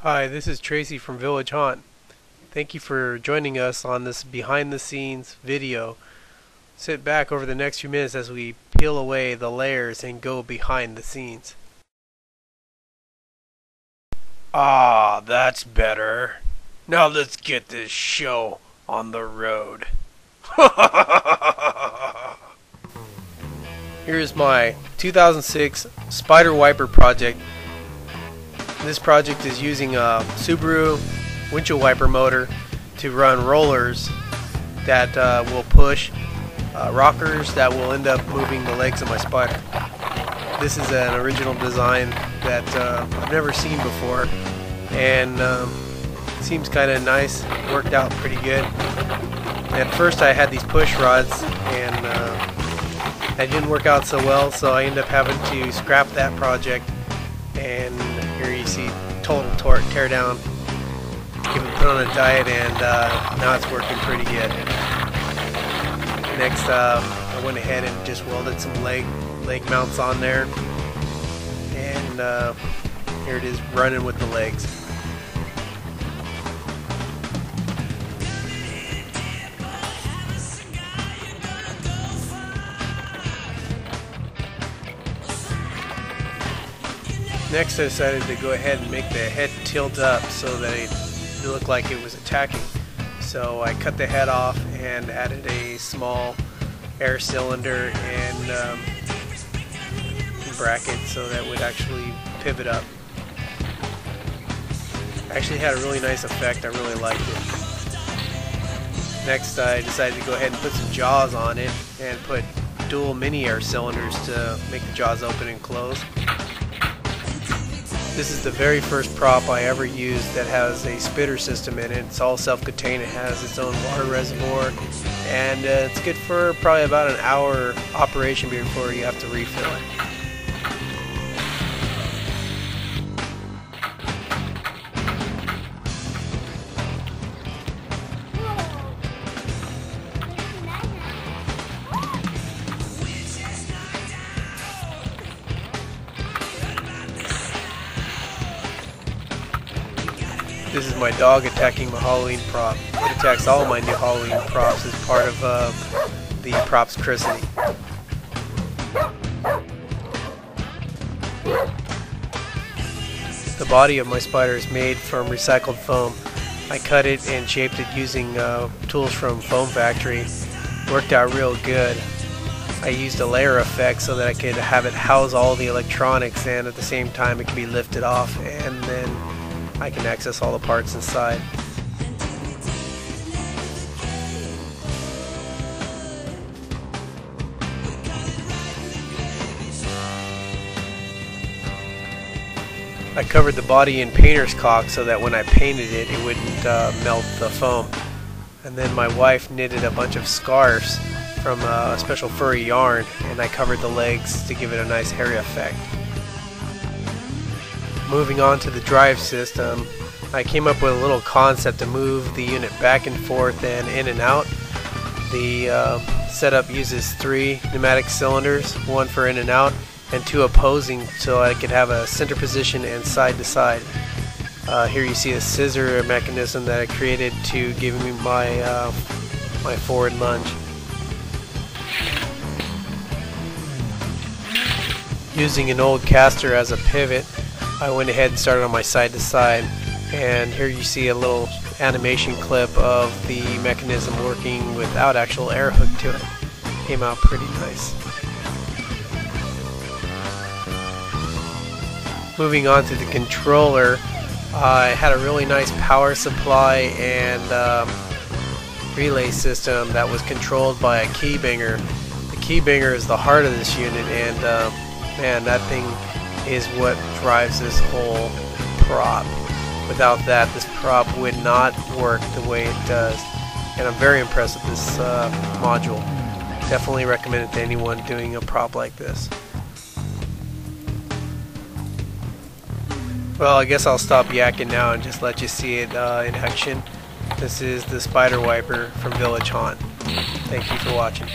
Hi, this is Tracy from Village Haunt. Thank you for joining us on this behind the scenes video. Sit back over the next few minutes as we peel away the layers and go behind the scenes. Ah, that's better. Now let's get this show on the road. Here's my 2006 Spider Wiper project. This project is using a Subaru windshield wiper motor to run rollers that will push rockers that will end up moving the legs of my spider. This is an original design that I've never seen before, and seems kind of nice. Worked out pretty good. At first I had these push rods, and that didn't work out so well, so I ended up having to scrap that project. And here you see total tear down. Give it put on a diet, and now it's working pretty good. Next, I went ahead and just welded some leg mounts on there, and here it is running with the legs. Next, I decided to go ahead and make the head tilt up so that it looked like it was attacking. So I cut the head off and added a small air cylinder and bracket so that it would actually pivot up. Actually had a really nice effect. I really liked it. Next, I decided to go ahead and put some jaws on it and put dual mini air cylinders to make the jaws open and close. This is the very first prop I ever used that has a spitter system in it. It's all self-contained. It has its own water reservoir, and it's good for probably about an hour operation before you have to refill it. This is my dog attacking my Halloween prop. It attacks all my new Halloween props as part of the props christening. The body of my spider is made from recycled foam. I cut it and shaped it using tools from Foam Factory. Worked out real good. I used a layer effect so that I could have it house all the electronics, and at the same time it can be lifted off, and then I can access all the parts inside. I covered the body in painter's caulk so that when I painted it, it wouldn't melt the foam. And then my wife knitted a bunch of scarves from a special furry yarn, and I covered the legs to give it a nice hairy effect. Moving on to the drive system, I came up with a little concept to move the unit back and forth and in and out. The setup uses 3 pneumatic cylinders, 1 for in and out, and 2 opposing, so I could have a center position and side to side. Here you see a scissor mechanism that I created to give me my my forward lunge. Using an old caster as a pivot, I went ahead and started on my side to side, and here you see a little animation clip of the mechanism working without actual air hook to it. Came out pretty nice. Moving on to the controller, I had a really nice power supply and relay system that was controlled by a key banger. The key banger is the heart of this unit, and man, that thing is what drives this whole prop. Without that, this prop would not work the way it does, and I'm very impressed with this module. Definitely recommend it to anyone doing a prop like this. Well, I guess I'll stop yakking now and just let you see it in action. This is the Spider Wiper from Village Haunt. Thank you for watching.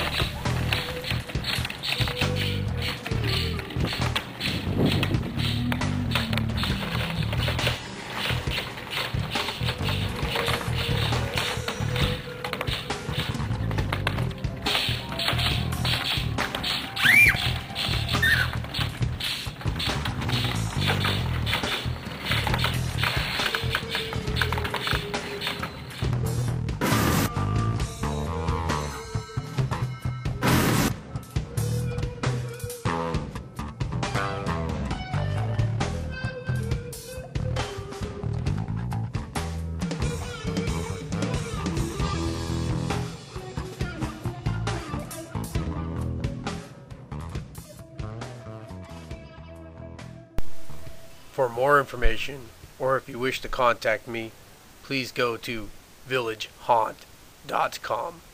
For more information, or if you wish to contact me, please go to villagehaunt.com.